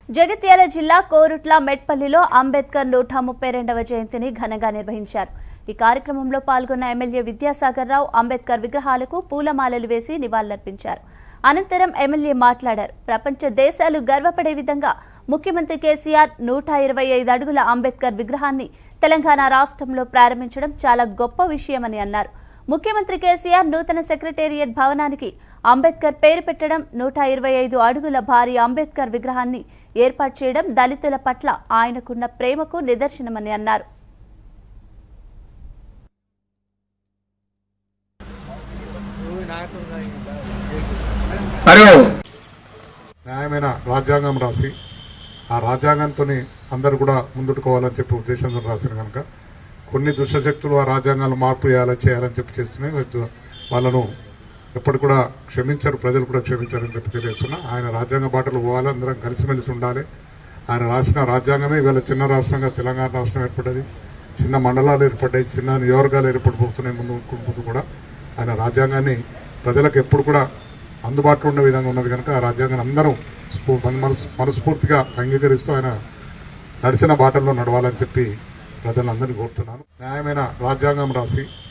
జగిత్యాల జిల్లా కోరుట్ల మెట్పల్లిలో అంబేద్కర్ 132వ జయంతిని ఘనంగా నిర్వహించారు. ఈ కార్యక్రమంలో పాల్గొన్న ఎమ్మెల్యే విద్యాసాగర్ రావు అంబేద్కర్ విగ్రహాలకు పూలమాలలు వేసి నివాళులర్పించారు. అనంతరం ఎమ్మెల్యే మాట్లాడారు. ప్రపంచ దేశాలు గర్వపడే విధంగా ముఖ్యమంత్రి కేసీఆర్ 125 అడుగుల అంబేద్కర్ విగ్రహాన్ని తెలంగాణ రాష్ట్రంలో ప్రారంభించడం చాలా గొప్ప విషయమని అన్నారు. ముఖ్యమంత్రి కేసీఆర్ నూతన సెక్రటేరియట్ భవనానికి అంబేద్కర్ పేరు పెట్టడం, 125 అడుగుల భారీ అంబేద్కర్ విగ్రహాన్ని ఏర్పాటు చేయడం దళితుల పట్ల ఆయనకున్న ప్రేమకు నిదర్శనమని అన్నారు. న్యాయమైన రాజ్యాంగం రాసి ఆ రాజ్యాంగంతో అందరూ కూడా ముందుకోవాలని చెప్పి ఉద్దేశంతో రాసిన కనుక కొన్ని దుష్టశక్తులు ఆ రాజ్యాంగాలు మార్పు చేయాలని చెప్పి చేస్తున్నాయి. వాళ్ళను ఎప్పటి కూడా క్షమించరు, ప్రజలు కూడా క్షమించారని చెప్పి తెలియజేస్తున్నా. ఆయన రాజ్యాంగ బాటలు పోవాలి, అందరం కలిసిమెలిసి ఉండాలి. ఆయన రాసిన రాజ్యాంగమే ఇవాళ చిన్న రాష్ట్రంగా తెలంగాణ రాష్ట్రం ఏర్పడ్డది. చిన్న మండలాలు ఏర్పడ్డాయి, చిన్న నియోజకాలు ఏర్పడిపోతున్నాయి. ముందు కూడా ఆయన రాజ్యాంగాన్ని ప్రజలకు ఎప్పుడు కూడా అందుబాటులో ఉండే విధంగా ఉన్నది కనుక ఆ రాజ్యాంగాన్ని అందరం మనస్ఫూర్తిగా అంగీకరిస్తూ ఆయన నడిచిన బాటల్లో నడవాలని చెప్పి ప్రజలందరినీ కోరుతున్నాను. న్యాయమైన రాజ్యాంగం రాసి